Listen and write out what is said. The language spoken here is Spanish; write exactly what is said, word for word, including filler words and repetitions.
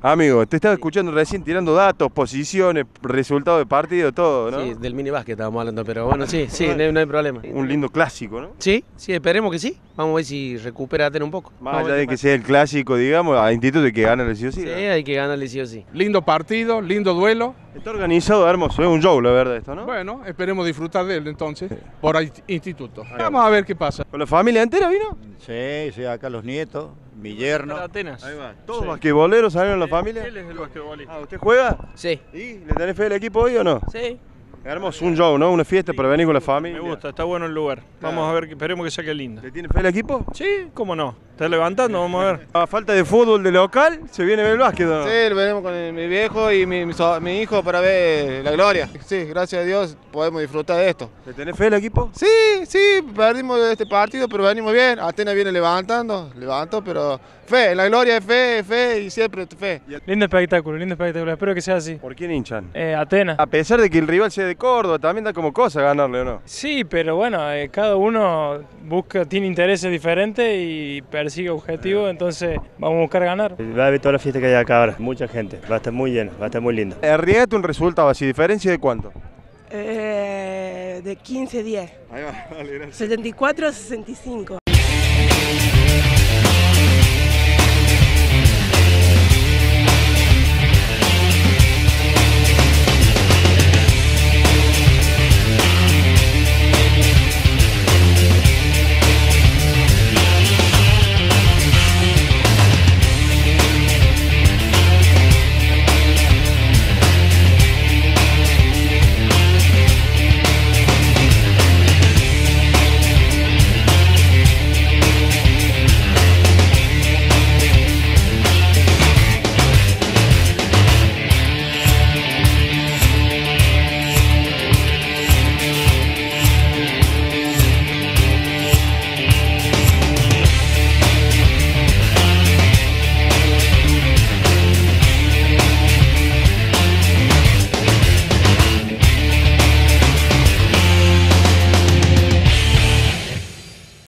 Amigo, te estaba escuchando recién tirando datos, posiciones, resultados de partido, todo, ¿no? Sí, del mini básquet estábamos hablando, pero bueno, sí, sí, no hay, no hay problema. Un lindo clásico, ¿no? Sí, sí, esperemos que sí. Vamos a ver si recupera Atenas un poco. Más Vamos a allá ver de qué que pasa. sea el clásico, digamos, a Instituto hay que ganarle sí o sí. Sí, ¿no? hay que ganarle sí o sí. Lindo partido, lindo duelo. Está organizado, hermoso, es un show, la verdad, esto, ¿no? Bueno, esperemos disfrutar de él entonces, por ahí, instituto. Vamos a ver qué pasa. ¿Con la familia entera vino? Sí, sí, acá los nietos, mi yerno. Para Atenas. Ahí va. ¿Todos Sí. basquetboleros salieron la familia? Él es el basquetbolista. Ah, ¿usted juega? Sí. ¿Y le tenés fe al equipo hoy o no? Sí. Hermoso, un show, ¿no? Una fiesta para venir con la familia. Me gusta, está bueno el lugar. Vamos a ver, esperemos que saque lindo. ¿Le tiene fe al equipo? Sí, cómo no. Está levantando, vamos a ver. A falta de fútbol de local, se viene el básquet, ¿no? Sí, lo veremos con mi viejo y mi, mi so- mi hijo para ver la gloria. Sí, gracias a Dios podemos disfrutar de esto. ¿Le tenés fe al equipo? Sí, sí, perdimos este partido, pero venimos bien. Atenas viene levantando, levanto, pero fe, en la gloria es fe, es fe y siempre fe. Lindo espectáculo, lindo espectáculo. Espero que sea así. ¿Por quién hinchan? Eh, Atenas. A pesar de que el rival sea de Córdoba, también da como cosa ganarle, ¿o no? Sí, pero bueno, eh, cada uno busca, tiene intereses diferentes y persigue objetivos, entonces vamos a buscar ganar. Va a haber toda la fiesta que hay acá ahora, mucha gente, va a estar muy lleno, va a estar muy lindo. Arriesgate un resultado así, ¿diferencia de cuánto? Eh, de quince a diez. Ahí va, dale, gracias. setenta y cuatro a sesenta y cinco.